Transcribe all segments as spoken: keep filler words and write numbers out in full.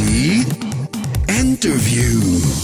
Seed Interview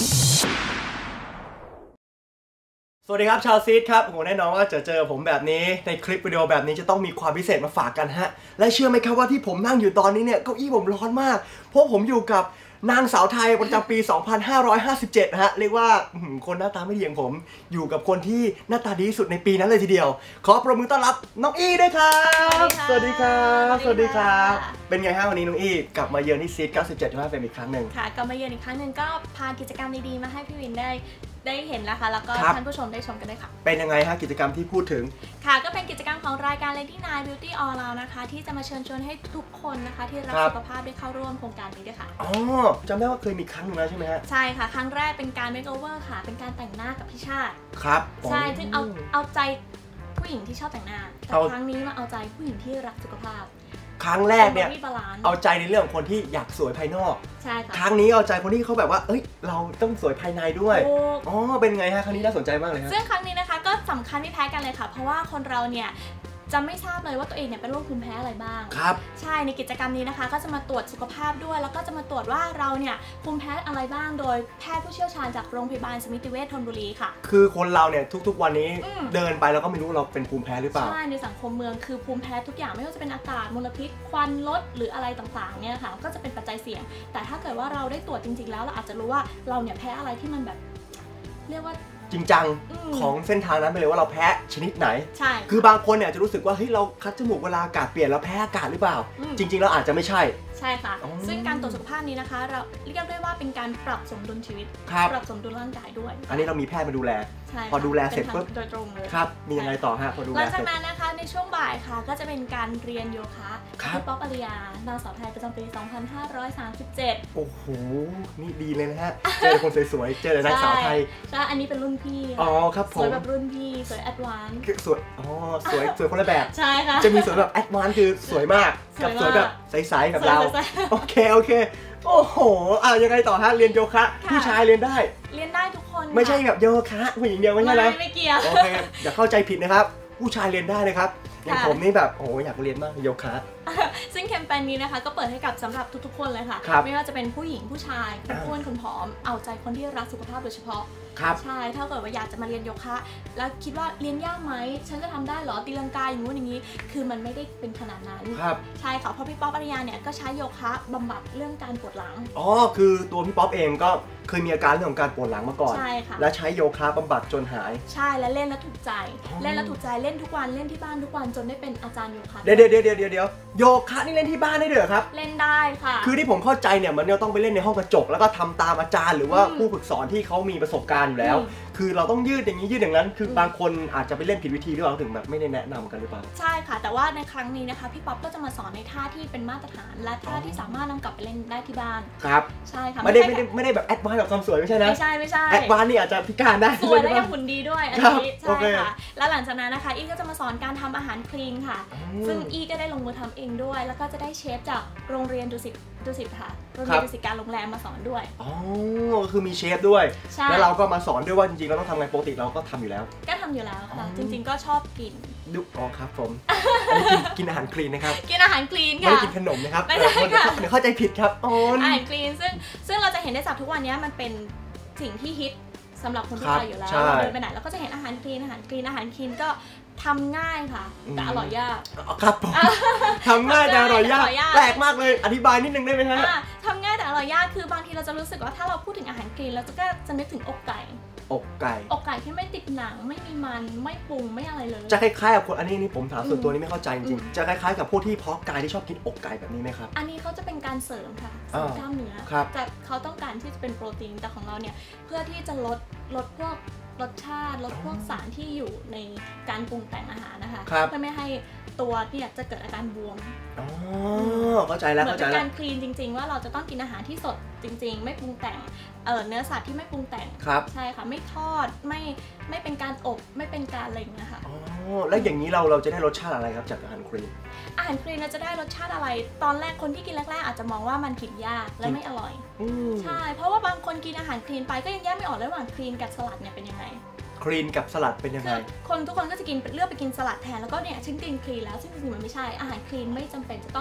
สวัสดีครับชาวซีดครับผมแน่นอนว่าจะเจอผมแบบนี้ในคลิปวิดีโอแบบนี้จะต้องมีความพิเศษมาฝากกันฮะและเชื่อไหมครับว่าที่ผมนั่งอยู่ตอนนี้เนี่ยเก้าอี้ผมร้อนมากเพราะผมอยู่กับนางสาวไทยประจำปี สองพันห้าร้อยห้าสิบเจ็ด นะฮะเรียกว่าคนหน้าตาไม่ดีอย่างผมอยู่กับคนที่หน้าตาดีที่สุดในปีนั้นเลยทีเดียวขอประมือต้อนรับน้องอี้ด้วยครับสวัสดีครับสวัสดีครับเป็นไงฮะวันนี้น้องอี้กลับมาเยือนที่ซีดเก้าสิบเจ็ดมาเป็นอีกครั้งหนึ่งค่ะกลับมาเยือนอีกครั้งหนึ่งก็พากิจกรรมดีๆมาให้พี่วินได้ได้เห็นนะคะแล้วก็ท่านผู้ชมได้ชมกันด้วยค่ะเป็นยังไงฮะกิจกรรมที่พูดถึงค่ะก็เป็นกิจกรรมของรายการ Lady Nine Beauty All Round นะคะที่จะมาเชิญชวนให้ทุกคนนะคะที่รักสุขภาพได้เข้าร่วมโครงการนี้ด้วยค่ะอ๋อจำได้ว่าเคยมีครั้งนึงแล้วใช่ไหมฮะใช่ค่ะครั้งแรกเป็นการ makeover ค่ะเป็นการแต่งหน้ากับพี่ชาติครับใช่ซึ่งเอาเอาใจผู้หญิงที่ชอบแต่งหน้าแต่ครั้งนี้มาเอาใจผู้หญิงที่รักสุขภาพครั้งแรกเนี่ยเอาใจในเรื่องของคนที่อยากสวยภายนอกใช่ค่ะครั้งนี้เอาใจคนที่เขาแบบว่าเอ้ยเราต้องสวยภายในด้วยอ๋อเป็นไงฮะครั้งนี้น่าสนใจมากเลยครับซึ่งครั้งนี้นะคะก็สำคัญไม่แพ้กันเลยค่ะเพราะว่าคนเราเนี่ยจะไม่ทราบเลยว่าตัวเองเนี่ยเป็นโรคภูมิแพ้อะไรบ้างครับใช่ในกิจกรรมนี้นะคะก็จะมาตรวจสุขภาพด้วยแล้วก็จะมาตรวจว่าเราเนี่ยภูมิแพ้อะไรบ้างโดยแพทย์ผู้เชี่ยวชาญจากโรงพยาบาลสมิติเวชธนบุรีค่ะคือคนเราเนี่ยทุกๆวันนี้เดินไปแล้วก็ไม่รู้เราเป็นภูมิแพ้หรือเปล่าใช่ในสังคมเมืองคือภูมิแพ้ทุกอย่างไม่ว่าจะเป็นอากาศมลพิษควันรถหรืออะไรต่างๆเนี่ยค่ะก็จะเป็นปัจจัยเสี่ยงแต่ถ้าเกิดว่าเราได้ตรวจจริงๆแล้วเราอาจจะรู้ว่าเราเนี่ยแพ้อะไรที่มันแบบเรียกว่าจริงจังของเส้นทางนั้นไปเลยว่าเราแพ้ชนิดไหนใช่คือบางคนเนี่ยจะรู้สึกว่าเฮ้ยเราคัดจมูกเวลาอากาศเปลี่ยนแล้วแพ้อากาศหรือเปล่าจริงๆแล้วอาจจะไม่ใช่ใช่ค่ะซึ่งการตรวจสุขภาพนี้นะคะเราเรียกได้ว่าเป็นการปรับสมดุลชีวิตปรับสมดุลร่างกายด้วยอันนี้เรามีแพทย์มาดูแลพอดูแลเสร็จปุ๊บโดยตรงเลยครับมียังไงต่อฮะพอดูแลหลังจากนั้นนะคะในช่วงบ่ายค่ะก็จะเป็นการเรียนโยคะพี่ป๊อปอาริยานางสาวไทยประจำปี สองพันห้าร้อยสามสิบเจ็ดโอ้โหนี่ดีเลยนะฮะเจอคนสวยๆเจอแต่นางสาวไทยใช่อันนี้เป็นรุ่นพี่อ๋อครับผมสวยแบบรุ่นพี่สวยแอดวานซ์สวยอ๋อสวยสวยคนละแบบใช่ค่ะจะมีสวยแบบแอดวานซ์คือสวยมากกับสวยแบบใสๆกับเราโอเคโอเคโอ้โหอ่ะยังไงต่อฮะเรียนโยคะผู้ชายเรียนได้เรียนได้ทุกคนไม่ใช่แบบโยคะผู้หญิงเดียวไม่ใช่นะไม่เกี่ยวโอเคอย่าเข้าใจผิดนะครับผู้ชายเรียนได้นะครับอย่างผมนี่แบบโอ้อยากเรียนมากโยคะซึ่งแคมเปญนี้นะคะก็เปิดให้กับสำหรับทุกๆคนเลยค่ะไม่ว่าจะเป็นผู้หญิงผู้ชายคนอ้วนคนผอมเอาใจคนที่รักสุขภาพโดยเฉพาะใช่ถ้าเกิดว่าอยากจะมาเรียนโยคะแล้วคิดว่าเรียนยากไหมฉันจะทำได้เหรอตีลังกาอย่างงู้นอย่างนี้คือมันไม่ได้เป็นขนาดนั้นใช่ค่ะเพราะพี่ป๊อปอาริยาเนี่ยก็ใช้โยคะบำบัดเรื่องการปวดหลังอ๋อคือตัวพี่ป๊อปเองก็เคยมีอาการเรื่องของการปวดหลังมาก่อนใช่ค่ะและใช้โยคะบำบัดจนหายใช่และเล่นแล้วถูกใจเล่นแล้วถูกใจเล่นทุกวันเล่นที่บ้านทุกวันจนได้เป็นอาจารย์โยคะเดี๋ยวเดี๋ยวเดี๋ยวเดี๋ยวโยคะนี่เล่นที่บ้านได้ด้วยครับเล่นได้ค่ะคือที่ผมเข้าใจเนี่ยมันต้องไปเล่นในห้องกระจกแล้วก็ทำตามอาจารย์หรือว่าผู้ฝึกสอนที่เขามีประสบการณ์อยู่แล้วคือเราต้องยืดอย่างนี้ยืดอย่างนั้นคือบางคนอาจจะไปเล่นผิดวิธีหรือเปล่าถึงแบบไม่ได้แนะนำกันหรือเปล่าใช่ค่ะแต่ว่าในครั้งนี้นะคะพี่ป๊อปก็จะมาสอนในท่าที่เป็นมาตรฐานและท่าที่สามารถนำกลับไปเล่นได้ที่บ้านครับใช่ค่ะไม่ได้ไม่ได้ไม่ได้แบบแอดวานซ์แบบความสวยไม่ใช่นะไม่ใช่ไม่ใช่แอดวานซ์นี่อาจจะพิการได้สวยและยังหุ่นดีด้วยอันนี้ใช่ค่ะแล้วหลังจากนั้นนะคะอีก็จะมาสอนการทำอาหารคลีนค่ะซึ่งอีก็ได้ลงมือทำเองด้วยแล้วก็จะได้เชฟจากโรงเรียนดุสิตดุสิตค่ะโรงเรียนดุสิตการโรงแรมมาสอนด้วยอ๋อก็คือมีเชฟด้วยแล้วเราก็มาสอนด้วยว่าจริงๆเราต้องทำไงปกติเราก็ทำอยู่แล้วก็ทำอยู่แล้วค่ะจริงๆก็ชอบกินดูอ๋อครับผมอันนี้กินอาหารคลีนนะครับกินอาหารคลีนค่ะไม่ได้กินขนมนะครับไม่ใช่ค่ะเดี๋ยวเข้าใจผิดครับอาหารคลีนซึ่งซึ่งเราจะเห็นได้จากทุกวันนี้มันเป็นสิ่งที่ฮิตสำหรับคนทั่วไปอยู่แล้วเราเดินไปไหนเราก็จะเห็นอาหารคลีนอาหารคลีนอาหารคลีนก็ทำง่ายค่ะแต่อร่อยยากครับผมทำง่ายแต่อร่อยยากแปลกมากเลยอธิบายนิดนึงได้ไหมฮะทำง่ายแต่อร่อยยากคือบางทีเราจะรู้สึกว่าถ้าเราพูดถึงอาหารคลีนเราจะก็จะนึกถึงอกไก่อกไก่อกไก่ที่ไม่ติดหนังไม่มีมันไม่ปรุงไม่อะไรเลยจะคล้ายๆกับคนอันนี้นี่ผมถามส่วนตัวนี้ไม่เข้าใจจริงๆจะคล้ายๆกับพวกที่เพาะกายที่ชอบกินอกไก่แบบนี้ไหมครับอันนี้เขาจะเป็นการเสริมค่ะเสริมกล้ามเนื้อแต่เขาต้องการที่จะเป็นโปรตีนแต่ของเราเนี่ยเพื่อที่จะลดลดพวกรสชาติลดพวกสารที่อยู่ในการปรุงแต่งอาหารนะคะเพื่อไม่ให้ตัวเนี่ยจะเกิดอาการบวมอ๋อเข้าใจแล้วเหมือนเป็นการคลีนจริงๆว่าเราจะต้องกินอาหารที่สดจริงๆไม่ปรุงแต่งเอ่อเนื้อสัตว์ที่ไม่ปรุงแต่งใช่ค่ะไม่ทอดไม่ไม่เป็นการอบไม่เป็นการอะไรอย่างเงี้ยค่ะอ๋อแล้วอย่างนี้เราเราจะได้รสชาติอะไรครับจากอาหารคลีนอาหารคลีนเราจะได้รสชาติอะไรตอนแรกคนที่กินแรกๆอาจจะมองว่ามันกินยากและไม่อร่อยใช่เพราะว่าบางคนกินอาหารคลีนไปก็ยังแยกไม่ออกระหว่างคลีนกับสลัดเนี่ยเป็นยังไงคลีนกับสลัดเป็นยังไงคนทุกคนก็จะกินเลือกไปกินสลัดแทนแล้วก็เนี่ยฉันกินคลีนแล้วซึ่งจริงๆมันไม่ใช่อาหารคลีนไม่จำเป็นจะต้อง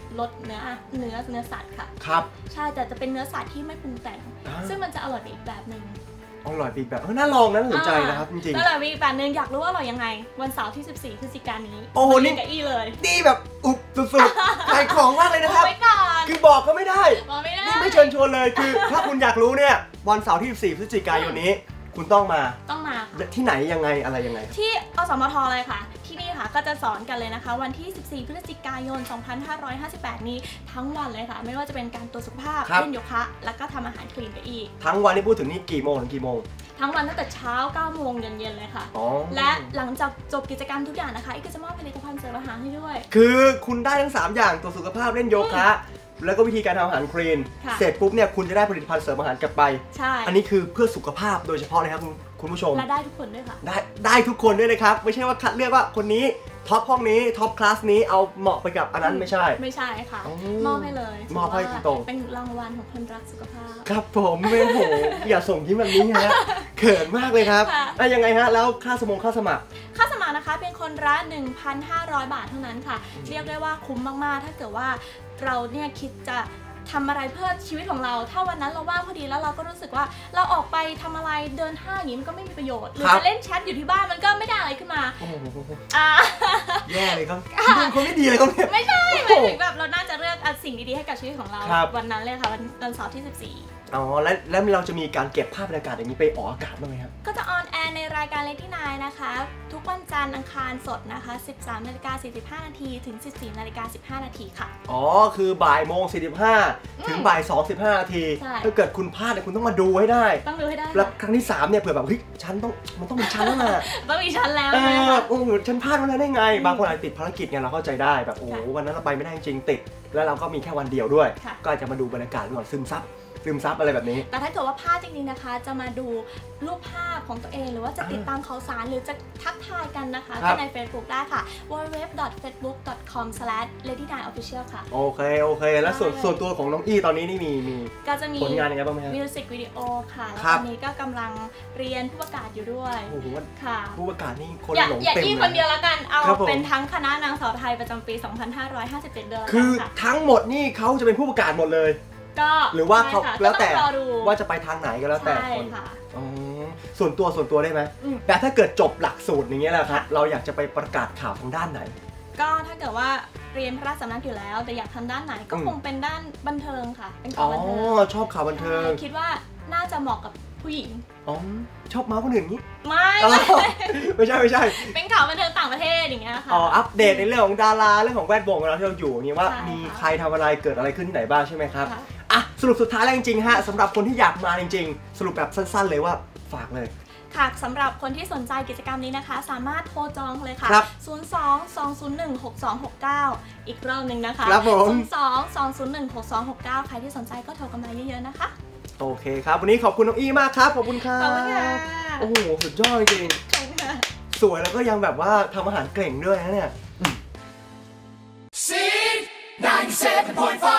ลดเนื้อเนื้อเนื้อสัตว์ค่ะครับใช่แต่จะเป็นเนื้อสัตว์ที่ไม่ปรุงแต่งซึ่งมันจะอร่อยอีกแบบหนึ่งอร่อยอีกแบบเออน่าลองนะน่าสนใจนะครับจริงๆอร่อยอีกแบบหนึ่งอยากรู้ว่าอร่อยยังไงวันเสาร์ที่สิบสี่พฤศจิกายนนี้โอ้โหนี่กับอี้เลยดีแบบอุบสุดๆขายของมากเลยนะครับคือบอกก็ไม่ได้บอกไม่ได้นี่ไม่เชิญชวนเลยคือถ้าคุณอยากรู้เนี่ยวันเสาร์ที่สิบสี่พฤศจิกายนนี้คุณต้องมาต้องมาที่ไหนยังไงอะไรยังไงที่อสมทเลยค่ะที่นี่ค่ะก็จะสอนกันเลยนะคะวันที่สิบสี่พฤศจิกายนสองพันห้าร้อยห้าสิบแปดนี้ทั้งวันเลยค่ะไม่ว่าจะเป็นการตรวจสุขภาพเล่นโยคะแล้วก็ทำอาหารคลีนไปอีกทั้งวันที่พูดถึงนี่กี่โมงถึงกี่โมงทั้งวันตั้งแต่เช้าเก้าโมงเย็นๆเลยค่ะและหลังจากจบกิจกรรมทุกอย่างนะคะอีกก็จะมอบผลิตภัณฑ์เสริมอาหารให้ด้วยคือคุณได้ทั้งสามอย่างตรวจสุขภาพเล่นโยคะแล้วก็วิธีการทำอาหารคลีนเสร็จปุ๊บเนี่ยคุณจะได้ผลิตภัณฑ์เสริมอาหารกลับไปใช่อันนี้คือเพื่อสุขภาพโดยเฉพาะเลยครับคุณผู้ชมและได้ทุกคนด้วยค่ะได้ได้ทุกคนด้วยนะครับไม่ใช่ว่าคัดเลือกว่าคนนี้ท็อปห้องนี้ท็อปคลาสนี้เอาเหมาะไปกับอันนั้นไม่ใช่ไม่ใช่ค่ะมอบให้เลยมอบให้ตรงเป็นรางวัลของคนรักสุขภาพครับผมไม่โหอย่าส่งยิ้มแบบนี้ฮะเขินมากเลยครับแล้วยังไงฮะแล้วค่าสมงค่าสมัครค่าสมัครนะคะเป็นคนละ หนึ่งพันห้าร้อย บาทเท่านั้นค่ะเรียกได้ว่าคุ้มมากๆถ้าเกิดว่าเราเนี่ยคิดจะทำอะไรเพื่อชีวิตของเราถ้าวันนั้นเราว่างพอดีแล้วเราก็รู้สึกว่าเราออกไปทำอะไรเดินห้างอย่างนี้มันก็ไม่มีประโยชน์หรือจะเล่นแชทอยู่ที่บ้านมันก็ไม่ได้อะไรขึ้นมาอ่าแย่เลยครับเป็นคนไม่ดีเลยครับเนี่ยไม่ใช่หมายถึงแบบเราน่าจะเลือกสิ่งดีๆให้กับชีวิตของเราวันนั้นเลยค่ะวันเสาร์ที่สิบสี่อ๋อแล้วแล้วเราจะมีการเก็บภาพบรรยากาศอย่างนี้ไปออกอากาศบ้างไหมครับก็จะออนแอร์ในรายการเลดี้ไนน์นะคะทุกวันจันทร์อังคารสดนะคะ สิบสามนาฬิกาสี่สิบห้านาทีถึง สิบสี่นาฬิกาสิบห้านาทีค่ะอ๋อคือบ่ายโมงสี่สิบห้าถึงบ่ายสองสิบห้านาทีถ้าเกิดคุณพลาดเนี่ยคุณต้องมาดูให้ได้ต้องดูให้ได้แล้วครั้งที่สามเนี่ยเผื่อแบบเฮ้ยฉันต้องมันต้องมีชั้นแล้วนะต้องมีชั้นแล้วนะโอ้โหฉันพลาดวันนั้นได้ไงบางคนอาจจะติดภารกิจไงเราเข้าใจได้แบบโอ้วันนั้นเราไปไม่ได้จริงติดแล้วเราก็มีแค่วันเดียวด้วยก็อาจจะมาดูบรรยากาศก่อนซึมซับซึมซับอะไรแบบนี้แต่ถ้าเกิดว่าพลาดจริงๆนะคะจะมาดูรูปภาพของตัวเองหรือว่าจะติดตามข่าวสารหรือจะทักทายกันนะคะก็ใน Facebook ได้ค่ะ ดับเบิลยู ดับเบิลยู ดับเบิลยู ดอท เฟซบุ๊ก ดอท คอม สแลช เลดี้ไนน์ ออฟฟิเชียล ค่ะโอเคโอเคแล้วส่วนส่วนตัวของน้องอี้ตอนนี้นี่มีมีก็จะมีผลงานยังไงบ้างไหมครับมิวสิกวิดีโอค่ะแล้วตอนนี้ก็กำลังเรียนผู้ประกาศอยู่ด้วยโอ้โหค่ะผู้ประกาศนี่คนหลงเต็มเลยอย่าอี้คนเดียวละกันเอาเป็นทั้งคณะนางสาวไทยประจำปีสองพันห้าร้อยห้าสิบเจ็ดเดือนคือทั้งหมดนี่เขาจะเป็นผู้ประกาศหมดเลยหรือว่าเขาแล้วแต่ว่าจะไปทางไหนก็แล้วแต่คนส่วนตัวส่วนตัวได้ไหมแต่ถ้าเกิดจบหลักสูตรอย่างเงี้ยแหละครับเราอยากจะไปประกาศข่าวทางด้านไหนก็ถ้าเกิดว่าเรียนพระราชสำนักอยู่แล้วแต่อยากทำด้านไหนก็คงเป็นด้านบันเทิงค่ะเป็นข่าวบันเทิงอ๋อชอบข่าวบันเทิงคิดว่าน่าจะเหมาะกับผู้หญิงอ๋อชอบเมาส์คนอื่นงี้ไม่ไม่ใช่ไม่ใช่เป็นข่าวบันเทิงต่างประเทศอย่างเงี้ยค่ะอ๋ออัปเดตในเรื่องของดาราเรื่องของแวดวงเราที่เราอยู่นี่ว่ามีใครทำอะไรเกิดอะไรขึ้นที่ไหนบ้างใช่ไหมครับอ่ะสรุปสุดท้ายแล้วจริงๆฮะสำหรับคนที่อยากมาจริงๆสรุปแบบสั้นๆเลยว่าฝากเลยค่ะสำหรับคนที่สนใจกิจกรรมนี้นะคะสามารถโทรจองเลยค่ะศูนย์ สอง สอง ศูนย์ หนึ่ง หก สอง หก เก้าอีกรอบหนึ่งนะคะศูนย์ สอง สอง ศูนย์ หนึ่ง หก สอง หก เก้าใครที่สนใจก็โทรกันมาเยอะๆนะคะโอเคครับวันนี้ขอบคุณน้องอี้มากครับขอบคุณครับขอบคุณค่ะโอ้โหสุดยอดจริงสวยแล้วก็ยังแบบว่าทำอาหารเก่งด้วยนะเนี่ยซี ninety-seven point five